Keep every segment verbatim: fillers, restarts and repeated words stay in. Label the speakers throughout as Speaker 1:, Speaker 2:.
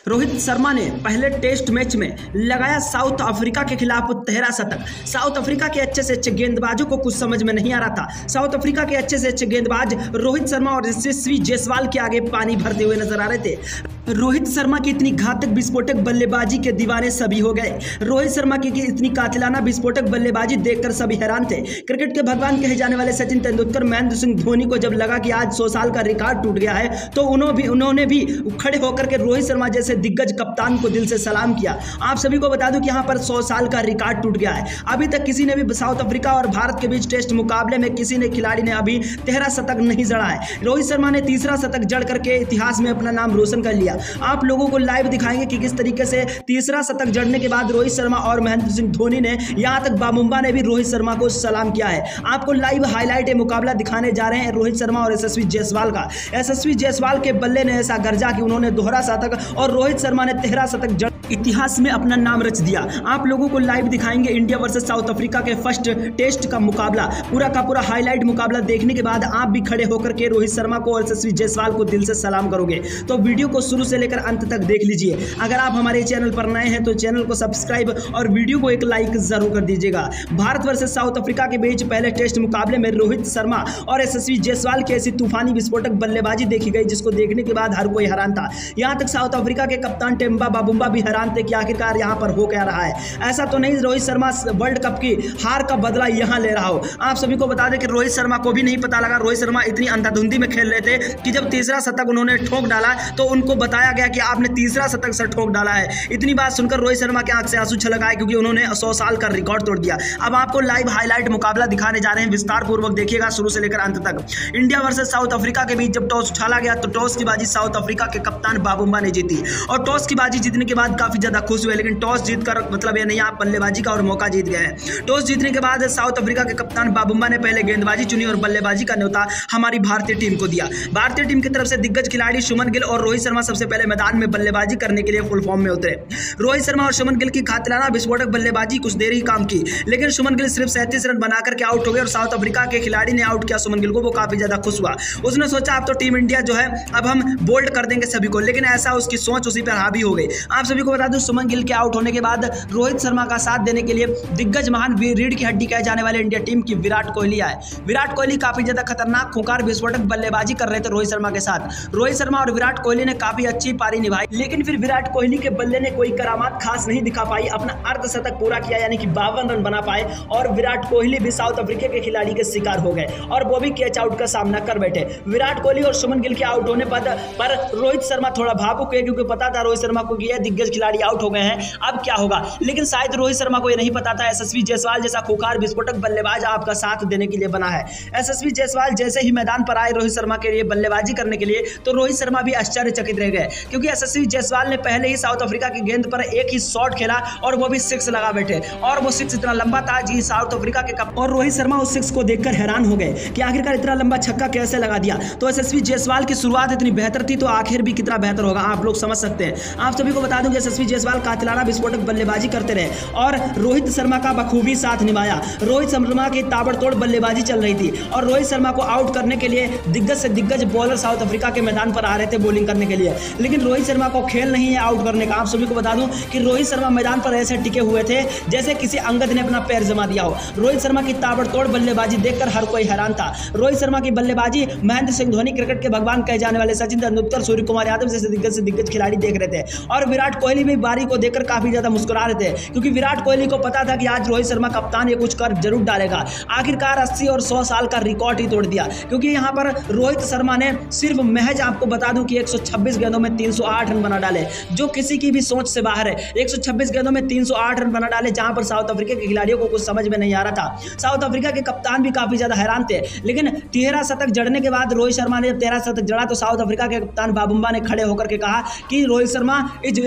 Speaker 1: रोहित शर्मा ने पहले test match में लगाया साउथ अफ्रीका के खिलाफ तेरह शतक। साउथ अफ्रीका के अच्छे से अच्छे गेंदबाजों को कुछ समझ में नहीं आ रहा था। साउथ अफ्रीका के अच्छे से अच्छे गेंदबाज रोहित शर्मा और यशस्वी जायसवाल के आगे पानी भरते हुए नजर आ रहे थे। रोहित शर्मा की इतनी घातक विस्फोटक बल्लेबाजी के दीवाने सभी हो गए। रोहित शर्मा की इतनी कातिलाना विस्फोटक बल्लेबाजी देखकर सभी हैरान थे। क्रिकेट के भगवान कहे जाने वाले सचिन तेंदुलकर, महेंद्र सिंह धोनी को जब लगा कि आज सौ साल का रिकॉर्ड टूट गया है तो उन्होंने भी उन्होंने भी खड़े होकर के रोहित शर्मा जैसे दिग्गज कप्तान को दिल से सलाम किया। आप सभी को बता दूं कि यहाँ पर सौ साल का रिकॉर्ड टूट गया है। अभी तक किसी ने भी साउथ अफ्रीका और भारत के बीच टेस्ट मुकाबले में किसी ने खिलाड़ी ने अभी तेरह शतक नहीं जड़ा है। रोहित शर्मा ने तीसरा शतक जड़ करके इतिहास में अपना नाम रोशन कर लिया। आप लोगों को लाइव दिखाएंगे कि किस तरीके से तीसरा शतक जड़ने के बाद रोहित शर्मा और महेंद्र सिंह धोनी ने यहां तक बामुंबा ने भी रोहित शर्मा को सलाम किया है। आपको लाइव हाईलाइट मुकाबला दिखाने जा रहे हैं रोहित शर्मा और यशस्वी जायसवाल का। यशस्वी जायसवाल के बल्ले ने ऐसा गरजा कि उन्होंने दोहरा शतक और रोहित शर्मा ने तेरह शतक जड़ इतिहास में अपना नाम रच दिया। आप लोगों को लाइव दिखाएंगे इंडिया वर्सेस साउथ अफ्रीका के फर्स्ट टेस्ट का मुकाबला। पूरा का पूरा हाईलाइट मुकाबला देखने के बाद आप भी खड़े होकर के रोहित शर्मा को और यशस्वी जायसवाल को दिल से सलाम करोगे। तो वीडियो को शुरू से लेकर अंत तक देख लीजिए। अगर आप हमारे चैनल पर नए हैं तो चैनल को सब्सक्राइब और वीडियो को एक लाइक जरूर कर दीजिएगा। भारत वर्सेस साउथ अफ्रीका के बीच पहले टेस्ट मुकाबले में रोहित शर्मा और यशस्वी जायसवाल की ऐसी तूफानी विस्फोटक बल्लेबाजी देखी गई जिसको देखने के बाद हर कोई हैरान था। यहां तक साउथ अफ्रीका के कप्तान टेम्बा बामुंबा भी हैरान थे कि आखिरकार यहां पर हो क्या रहा है। ऐसा तो नहीं रोहित शर्मा वर्ल्ड कप की हार का बदला यहां ले रहा हो। आप सभी को बता दें कि रोहित शर्मा को भी नहीं पता लगा। रोहित शर्मा इतनी अंधाधुंधी में खेल रहे थे कि जब तीसरा शतक उन्होंने ठोक डाला तो उनको बताया गया कि आपने तीसरा शतक से ठोक डाला है। इतनी बात सुनकर रोहित शर्मा के आंख से आंसू छलक आए क्योंकि उन्होंने सौ साल का रिकॉर्ड तोड़ दिया। अब आपको लाइव हाईलाइट मुकाबला दिखाने जा रहे हैं, विस्तार पूर्वक देखिएगा शुरू से लेकर अंत तक। इंडिया वर्सेस साउथ अफ्रीका के बीच जब टॉस उछाला गया तो टॉस की बाजी साउथ अफ्रीका के कप्तान बामुंबा ने जीती और टॉस की बाजी जीतने के बाद काफी ज्यादा खुश हुए। लेकिन टॉस जीतकर मतलब ये नहीं आप बल्लेबाजी का और मौका जीत गए हैं। टॉस जीतने के बाद साउथ अफ्रीका के कप्तान बामुंबा ने पहले गेंदबाजी चुनी और बल्लेबाजी का न्योता हमारी भारतीय टीम को दिया। भारतीय टीम की तरफ से दिग्गज खिलाड़ी सुमन गिल और रोहित शर्मा सबसे पहले मैदान में बल्लेबाजी करने के लिए फुल फॉर्म में उतरे। रोहित शर्मा और सुमन गिल की खातिलाना विस्फोटक बल्लेबाजी कुछ देर ही काम की, लेकिन सुमन गिल सिर्फ सैंतीस रन बनाकर के आउट हो गए और साउथ अफ्रीका के खिलाड़ी ने आउट किया सुमन गिल को। वो काफी ज्यादा खुश हुआ। उसने सोचा अब तो टीम इंडिया जो है अब हम बोल्ड कर देंगे सभी को, लेकिन ऐसा उसकी सोच उसी पर हावी हो गई। आप सभी को बता दूं सुमन गिल के आउट होने के बाद रोहित शर्मा का साथ देने के लिए दिग्गज महान रीढ़ की हड्डी कहे जाने वाले इंडिया टीम की विराट कोहली आए। विराट कोहली काफी ज्यादा खतरनाक खुंखार विस्फोटक बल्लेबाजी कर रहे थे रोहित शर्मा के साथ। रोहित शर्मा और विराट कोहली ने काफी अच्छी पारी निभाई, लेकिन फिर विराट कोहली के बल्ले ने कोई करामात खास नहीं दिखा पाई। अपना अर्धशतक पूरा किया यानी कि बावन रन बना पाए और विराट कोहली भी साउथ अफ्रीका के खिलाड़ी के शिकार हो गए और वो भी कैच आउट का सामना कर बैठे। विराट कोहली और सुमन गिल के आउट होने पर, पर रोहित शर्मा थोड़ा भावुक है क्योंकि पता था रोहित शर्मा को कि यह दिग्गज खिलाड़ी आउट हो गए हैं, अब क्या होगा। लेकिन शायद रोहित शर्मा को यह नहीं पता था यशस्वी जायसवाल जैसा खुंखार विस्फोटक बल्लेबाज आपका साथ देने के लिए बना है। यशस्वी जायसवाल जैसे ही मैदान पर आए रोहित शर्मा के लिए बल्लेबाजी करने के लिए तो रोहित शर्मा भी आश्चर्यचकित रह गए क्योंकि यशस्वी जायसवाल ने पहले ही साउथ अफ्रीका की गेंद पर एक ही शॉट खेला और वो भी सिक्स लगा बैठे और वो सिक्स इतना लंबा था जी साउथ अफ्रीका के कप और रोहित शर्मा उस सिक्स को देखकर हैरान हो गए कि आखिरकार इतना लंबा छक्का कैसे लगा दिया। तो यशस्वी जायसवाल की शुरुआत इतनी बेहतर थी तो आखिर भी कितना बेहतर होगा आप लोग समझ सकते हैं। आप सभी को बता दूं कि यशस्वी जायसवाल कातिलाना विस्फोटक बल्लेबाजी करते रहे और रोहित शर्मा का बखूबी साथ निभाया। रोहित शर्मा की ताबड़तोड़ बल्लेबाजी चल रही थी और रोहित शर्मा को आउट करने के लिए दिग्गज से दिग्गज बॉलर साउथ अफ्रीका के मैदान पर आ रहे थे बॉलिंग करने के लिए, लेकिन रोहित शर्मा को खेल नहीं है आउट करने का। आप सभी को बता दूं कि रोहित शर्मा मैदान पर ऐसे टिके हुए थे जैसे किसी अंगद ने अपना पैर जमा दिया हो। रोहित शर्मा की ताबड़तोड़ बल्लेबाजी देखकर हर कोई हैरान था। रोहित शर्मा की बल्लेबाजी महेंद्र सिंह धोनी, क्रिकेट के भगवान कहे जाने वाले सचिन तेंदुलकर, सूर्य कुमार यादव जैसे दिग्गज से दिग्गज खिलाड़ी देख रहे थे और विराट कोहली भी बारी को देखकर काफी ज्यादा मुस्कुरा रहे थे क्योंकि विराट कोहली को पता था कि आज रोहित शर्मा कप्तान ये कुछ कर जरूर डालेगा। आखिरकार अस्सी और सौ साल का रिकॉर्ड ही तोड़ दिया क्योंकि यहाँ पर रोहित शर्मा ने सिर्फ महज आपको बता दूं कि एक सौ छब्बीस गेंदों में तीन सौ आठ रन बना डाले, जो किसी की भी सोच से बाहर है। एक सौ छब्बीस गेंदों में तीन सौ आठ रन बना डाले जहां पर साउथ अफ्रीका के खिलाड़ियों को कुछ समझ में नहीं आ रहा था। साउथ अफ्रीका के कप्तान भी काफी ज्यादा हैरान थे, लेकिन तेरह शतक जड़ने के बाद रोहित शर्मा ने तेरह शतक जड़ा तो साउथ अफ्रीका के कप्तान बामुंबा ने खड़े होकर के कहा कि Rohit Sharma is a best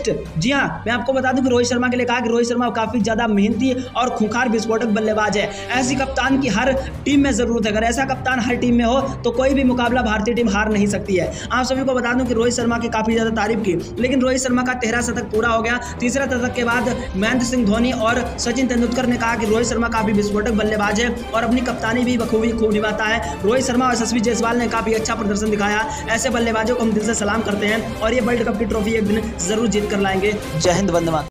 Speaker 1: test. जी हाँ, मैं आपको बता दूं कि रोहित शर्मा के लिए कहा कि रोहित शर्मा काफी ज्यादा मेहनती और खूंखार विस्फोटक बल्लेबाज है। ऐसी कप्तान की हर टीम में जरूरत है। अगर ऐसा कप्तान हर टीम में हो तो कोई भी मुकाबला भारतीय टीम हार नहीं सकती है। आप सभी को बता दूं कि रोहित शर्मा की काफी ज्यादा तारीफ की, लेकिन रोहित शर्मा का तेरह शतक पूरा हो गया। तीसरा शतक के बाद महेंद्र सिंह धोनी और सचिन तेंदुलकर ने कहा कि रोहित शर्मा काफी विस्फोटक बल्लेबाज है और अपनी कप्तानी भी बखूबी खूब निभाता है। रोहित शर्मा और यशस्वी जायसवाल ने काफी अच्छा प्रदर्शन दिखाया। ऐसे बल्लेबाजों को हम दिल से सलाम करते हैं और ये वर्ल्ड कप की ट्रॉफी एक दिन जरूर जीत कर लाएंगे। जय हिंद, वंदे मातरम।